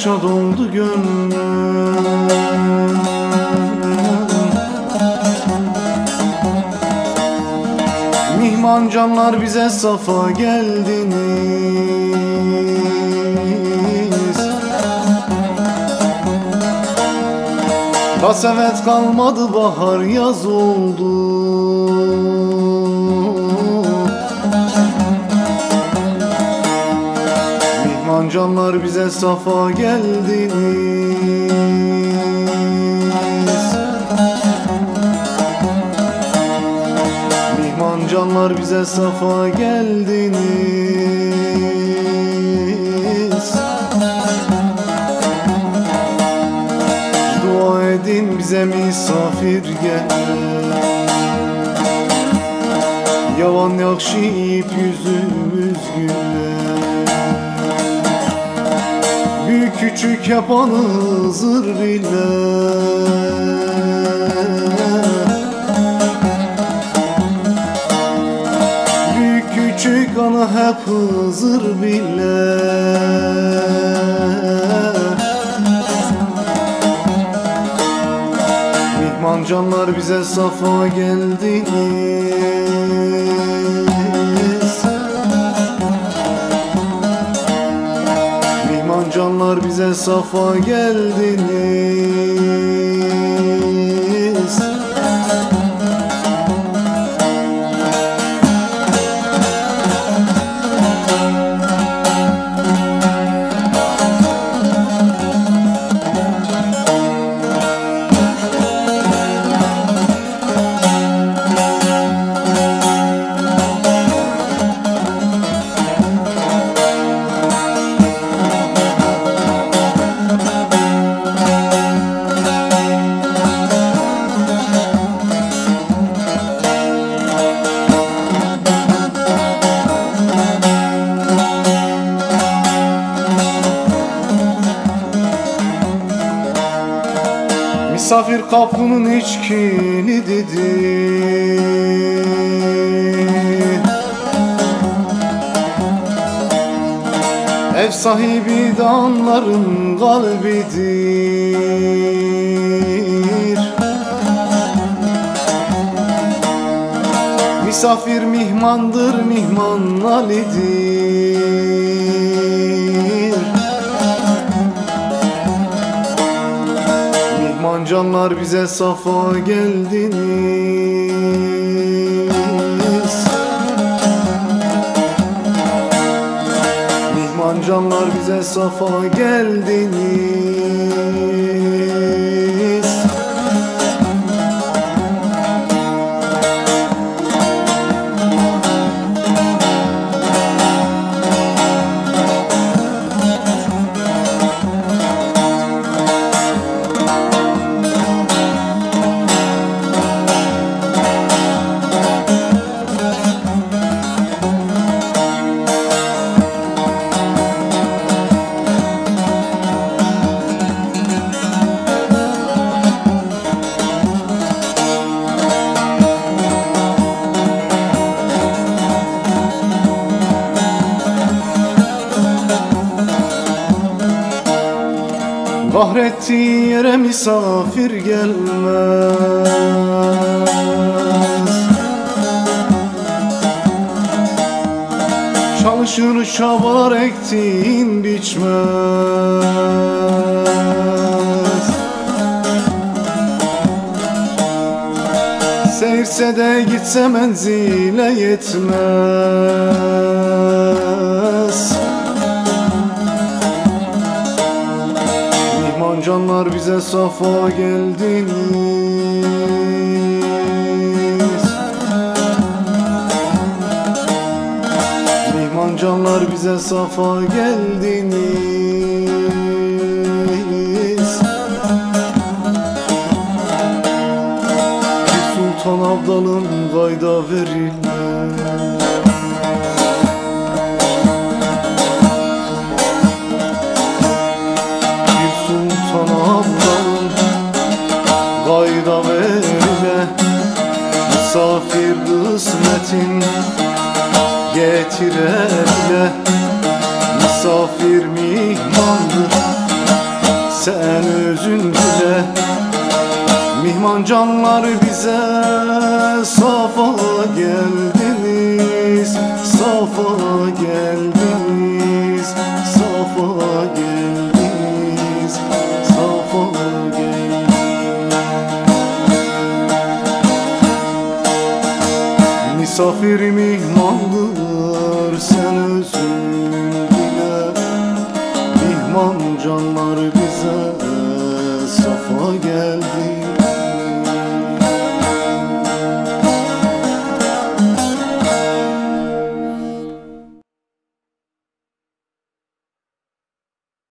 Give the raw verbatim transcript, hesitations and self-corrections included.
yaşa doldu gönlüm. Mihman canlar bize safa geldiniz. Kasevet kalmadı, bahar yaz oldu. Mihman canlar bize safa geldiniz. Mihman canlar bize safa geldiniz. Dua edin bize misafir gel. Yavan yakşıyıp yüzümüz güler. Büyük küçük yapanı zır bilir. Büyük küçük ana hep Hızır bilir. Mihman canlar bize safa geldiniz. Mihman canlar bize safa geldiniz. Misafir kapının iç kilididir. Ev sahibi dağların kalbidir. Misafir mihmandır, mihman Ali'dir. Mihman canlar bize safa geldiniz. Mihman canlar bize safa geldiniz. Kahrettiği yere misafir gelmez. Çalışır çabalar ektiğin biçmez. Seyirse de gitse menzile yetmez. Mihman canlar bize safa geldiniz. Mihman canlar bize safa geldiniz. Bir Sultan Abdal'ın gayda verirler. Gayda verme misafir kısmetin getireyle. Misafir mihmandır, sen özün bile. Mihman canlar bize safa geldiniz, safa geldiniz, safa geldiniz, safa geldiniz. Misafir mihmandır sen özün bile. Mihman canlar bize safa geldi.